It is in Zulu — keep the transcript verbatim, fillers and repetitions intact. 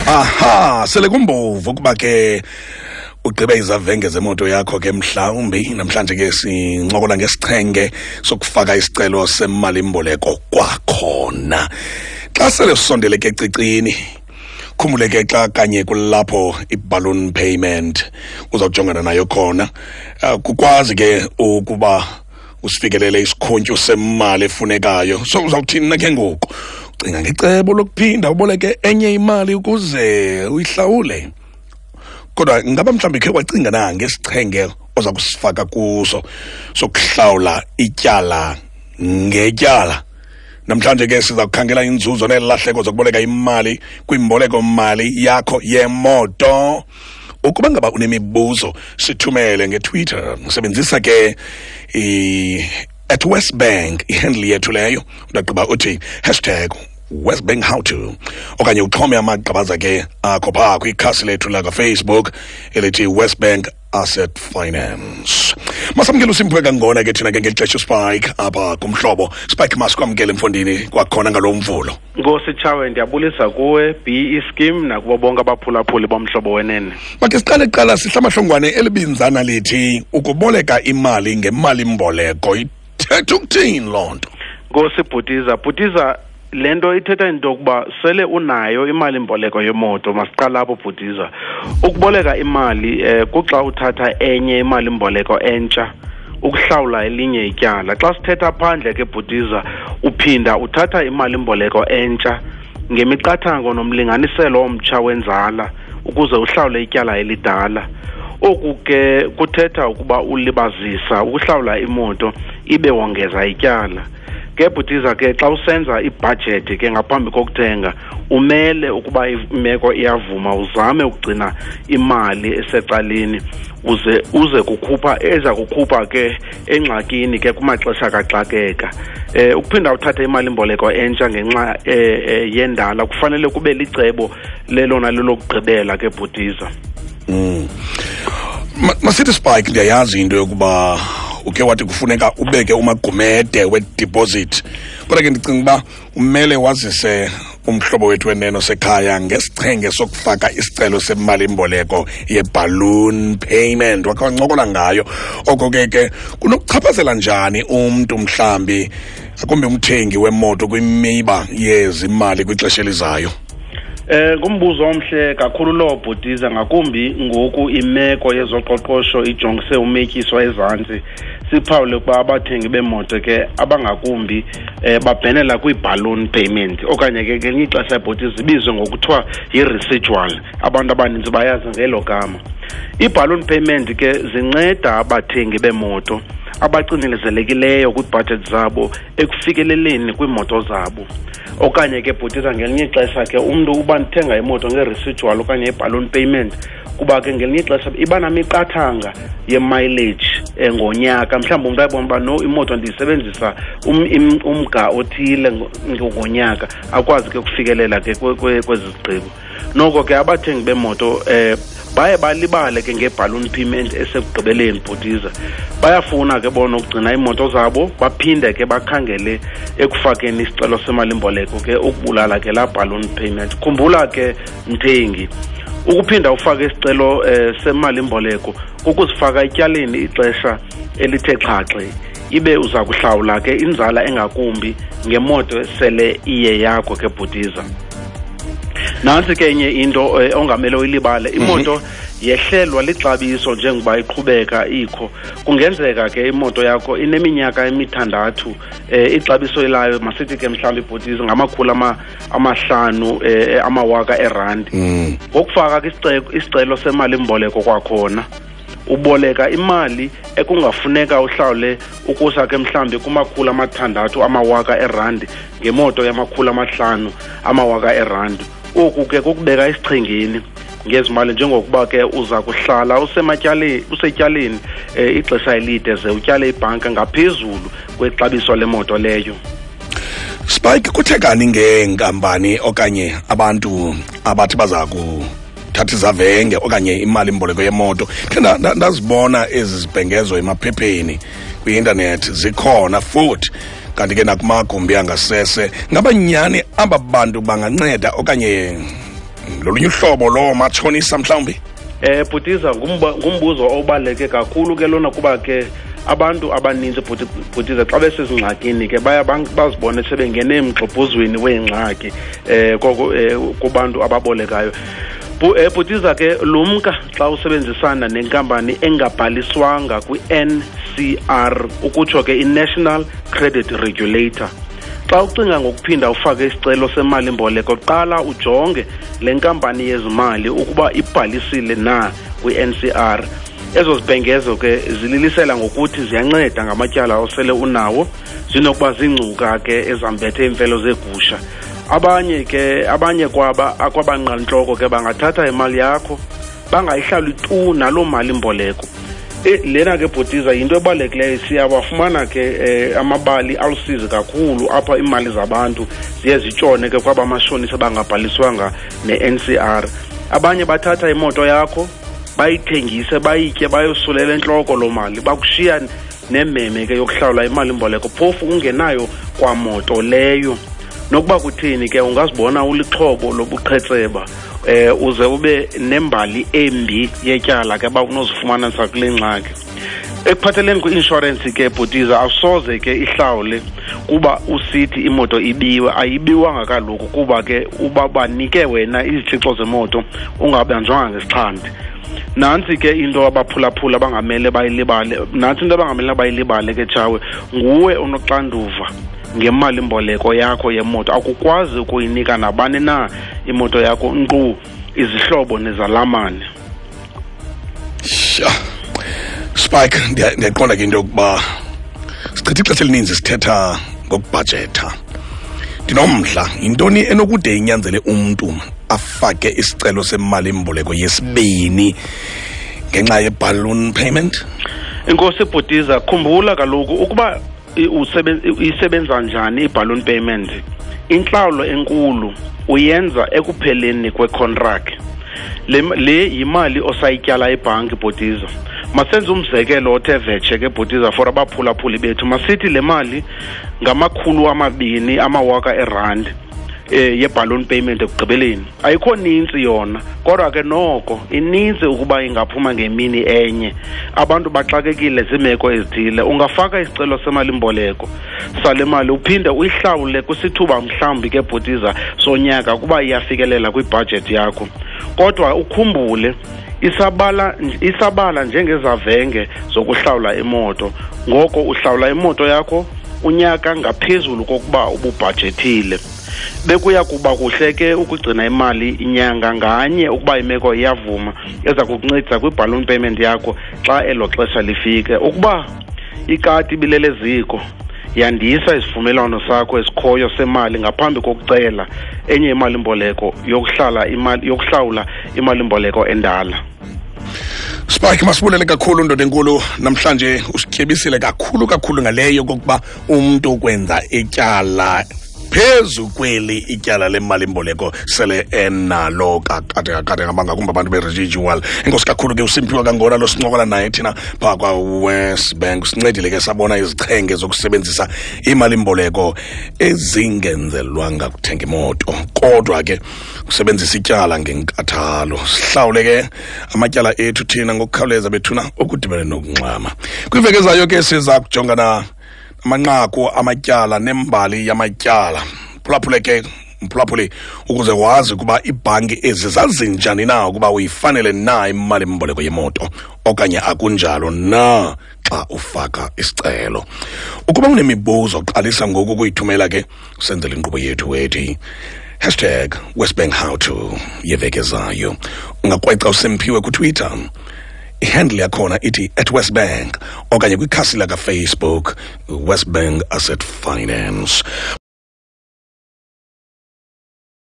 Aha, sele kumbovu kuba ke ugqibe izavenge zemoto yakho ke mhlawumbi namhlanje ke sincokola ngesichenge sokufaka isicelo semali-mboleko kwakhona. Xa sele usondele ke cicini khumule ke xa kanye kulapho i-balloon payment uzawujongana nayo khona, kukwazi ke ukuba usifikelele isikhuntyu semali efunekayo. So uzawuthini na ke ngoku? Cinga ngecebo lokuphinda uboleke enye imali ukuze uyihlawule. Kodwa ngaba mhlawumbi khe wacinga na ngesichenge oza kusifaka kuso sokuhlawula ityala ngetyala? Namhlanje ke siza kukhangela inzuzo nelahleko zokuboleka imali kwimboleko mali yakho yemoto. Ukuba ngaba unemibuzo sithumele ngeTwitter, sebenzisa ke i at WesBank ihandle yethu leyo, ungaqaba uthi hashtag WesBank how to, okanye uxhome amagqabaza ke akho phaa kwikhasi lethu la Facebook elithi WesBank Asset Finance. Masamkela uSimphiwe kangona ke thina ke ngexesha Spike apha kumhlobo. Spike masikwamkele emfondini kwakhona ngalo mvulo. Nkosi Chawe, ndiyabulisa kuwe B E scheme nakubo bonke abaphulaphuli bomhlobo wenene. Makhe siqale qala sihlamahlongwane elibinzana lithi ukuboleka imali ngemali-mboleko ithetha ukuthini loo nto? Nkosi Bhutiza, Bhutiza lento ithetha into yokuba sele unayo imali-mboleko yemoto. Masiqala apho Bhutiza. Ukuboleka imali eh kuxa uthatha enye imali-mboleko entsha ukuhlawula elinye ityala. Xa sithetha phandle ke Bhutiza, uphinda uthatha imali-mboleko entsha ngemiqathango nomlinganiselo omtsha wenzala ukuze uhlawule ityala elidala. Oku ke kuthetha ukuba ulibazisa ukuhlawula imoto ibe wongeza ityala. Ke Bhutiza ke xa usenza ibudget ke ngaphambi kokuthenga umele ukuba imeko iyavuma uzame ukugcina imali esecaleni uze uze kukhupha eza kukhupha ke engxakini ke kumaxesha kaxakeka. Eh ukuphinda uthathe imali-mboleko entsha ngenxa eh yendala kufanele kube licebo lelona lelokugqibela ke Bhutiza. Mm. Masithi Spike, ndiyayazi into yokuba uke wathi kufuneka ubeke umagumede we-deposit, kodwa ke ndicinga uba umele wazise umhlobo wethu Wenene sekhaya ngesichenge sokufaka isicelo semali-mboleko ye-balloon payment. Wakhe wancokola ngayo. Oko ke ke kunokuchaphazela njani umntu mhlambi akumbe umthengi wemoto kwimiba yezimali kwixesha elizayo? Eh ngumbuzo omhle kakhulu lo Bhutiza, ngakumbi ngoku imeko yezoqoqosho ijongise umetyiso ezantsi. Siphawule ukuba abathengi bemoto ke abangakumbi eh babhenela kwi-balloon payment okanye ke ngelinye ixesha Bhutiza ibizwe ngokuthiwa yi-residual. Abantu abaninzi bayazi ngelo gama. I-balloon payment ke zinceda abathengi bemoto abacinezelekileyo kwi-budget zabo ekufikeleleni kwiimoto zabo. Okanye ke Bhutiza ngelinye ixesha ke umuntu uba nithenga imoto nge-residual okanye i-balloon payment kuba ke ngelinye ixesha iba namiqathanga ye-mileage ngonyaka. Mhlawumbi umuntu ayibona uba no imoto ndiyisebenzisa um, umga othile ngonyaka akwazi ke ukufikelela ke kwezi zigqibo. Noko ke abathengi bemoto eh baye balibale ke nge-balloon payment esekugqibeleni Bhutiza. Bayafuna ke bona ukugcina imoto zabo baphinde ke bakhangele ekufakeni isicelo semali-mboleko ke ukubulala ke la balloon payment. Khumbula ke mthengi, ukuphinda ufake isicelo eh, semali-mboleko ukuzifaka ityaleni ixesha elithe xhaxhe ibe uza kuhlawula ke inzala engakumbi ngemoto sele iye yakho ke Bhutiza. Nansi ke enye into eh, ongamele uyilibale, imoto yehlelwa lixabiso njengoba iqhubeka ikho. Kungenzeka ke imoto yakho ineminyaka emithandathu eh, ixabiso elayo masithi ke mhlawumbi Bhutiza ngamakhulu ama amahlanu eh, amawaka erandi. Ngokufaka ke isicelo semali-mboleko kwakhona uboleka imali ekungafuneka uhlawule ukusa ke mhlambi kumakhulu amathandathu amawaka erandi ngemoto yamakhulu amahlanu amawaka erandi. Oku ke kokubeka isichengeni ngezimali njengokuba ke uza kuhlala usematyaleni usetyaleni eh, ixesha elide ze utyale ibhanka ngaphezulu kwexabiso lemoto leyo. Spike, kuthe kani ngeenkampani okanye abantu abathi baza kuthatha izavenge okanye imali-mboleko yemoto? Ke ndazibona ezi zibhengezo emaphepheni kwi-internet zikhona futhi kanti ke nakumagumbi angasese. Ngaba nyani aba bantu banganceda okanye lolunye uhlobo lo matshonisa mhlawumbi. Eh Bhutiza ngumbuzo obaleke kakhulu ke lona kuba ke abantu abaninzi Bhutiza xa besezingxakini ke baya bazibone sebengene emgxobhozweni weengxaki eh kubantu ababolekayo. Bhutiza ke lumka xa usebenzisana nenkampani engabhaliswanga kwi-N C R ukutsho ke i-National Credit Regulator. Xa ucinga ngokuphinda ufake isicelo semali-mboleko, qala ujonge le nkampani yezimali ukuba ibhalisile na kwi-N C R. Ezo zibhengezo ke zililisela ngokuthi ziyanceda ngamatyala osele unawo, zinokuba zingcuka ke ezambethe imfelo zegusha. Abanye ke abanye kwaba akwabanqantloko ke bangathatha imali yakho bangayihlali tu nalo mali-mboleko. E lena ke Bhutiza into ebalulekileyo siyabafumana ke amabali alusizi kakhulu apha imali zabantu ziye zitshone ke kwaba mashonisa bangabhaliswanga ne-N C R. Abanye bathatha imoto yakho bayithengise bayitye bayosulela entloko lo mali bakushiya nememe ke yokuhlawula imali-mboleko phofu ungenayo kwa moto leyo. Nokuba kuthini ke ungazibona ulixhobo lobuqhetseba eh uze ube nembali embi yetyala ke ba unozifumana sakule ngxaki. Ekuphatheleni ku-inshorensi ke Bhutiza awusoze ke ihlawule kuba usithi imoto ibiwe, ayibiwanga kaloku kuba ke uba banike wena izithixo zemoto ungabanjwanga ngesixhanti. Nansi ke into abaphulaphula bangamele bayilibale, nansi into abangamele bayilibale ke Chawe, nguwe onoxanduva ngemali-mboleko yakho yemoto. Akukwazi ukuyinika nabani na imoto yakho nkqu izihlobo nezalamane. Sure. Spike, ndiyaqonda ke into yokuba sichitha ixesha elininzi sithetha ngokubhajetha. Ndinomdla, yintoni enokude inyanzele umntu afake isicelo semali-mboleko yesibini ngenxa ye-balloon payment? Inkosi Bhutiza, khumbula kaloku ukuba isebenza njani i-balloon payment. Inhlawulo enkulu uyenza ekupheleni kwe-contract. Le le yimali osayityala ebhanki Bhutiza. Masenze umzekelo othe vetshe ke Bhutiza for abaphulaphuli bethu. Masithi le mali ngamakhulu amabini amawaka erand eh ye-balloon payment ekugqibeleni. Ayikho ninzi yona, kodwa ke noko ininzi ukuba ingaphuma ngemini enye. Abantu baxakekile zimeko ezithile. Ungafaka isicelo semali-mboleko sale mali uphinde uyihlawule kwisithuba mhlambi ke Bhutiza sonyaka kuba iyafikelela kwibudget yakho. Kodwa ukhumbule isabala isabala njengezavenge zokuhlawula imoto. Ngoko uhlawula imoto yakho unyaka ngaphezulu kokuba ububhajethile. Bekuya kuba kuhle ke ukugcina imali inyanga nganye ukuba imeko iyavuma eza kukuncedisa kwi-balloon payment yakho xa elo xesha lifike. Ukuba ikati bileleziko yandisa isivumelwano sakho esikhoyo semali ngaphambi kokucela enye imali-mboleko yokuhlala imali yokuhlawula imali-mboleko endala. Spike, masibulele kakhulu ndoda enkulu, namhlanje usityebisile kakhulu kakhulu ngaleyo kokuba umuntu ukwenza ityala phezu kweli ityala lemali-mboleko sele enalo kakade kakade ngabangakumbi abantu be-residual. Enkosi kakhulu ke uSimphiwe Kangona lo sincokola naye thina phaa kwa-WesBank. Sincedile ke sabona izichenge zokusebenzisa imali-mboleko ezingenzelwanga kuthenga imoto, kodwa ke usebenzisa ityala ngenkathalo. Sihlawule ke amatyala ethu thina ngokukhawuleza bethuna okudibene nokungxama. Kwiveki ezayo ke siza kujongana amanqaku amatyala nembali yamatyala. Phulaphule ke mphulaphuli ukuze wazi kuba ibhanki ezi zazinjani na ukuba uyifanele na imali-mboleko yemoto okanye akunjalo na xa ufaka isicelo. Ukuba unemibuzo qalisa ngoku ukuyithumela ke usenzele inkqubo yethu ethi hashtag WesBank how to yeveki ezayo. Ungakweca uSimphiwe kuTwitter, ihandle yakhona ithi at WesBank okanye kwikhasi laka Facebook WesBank Asset Finance.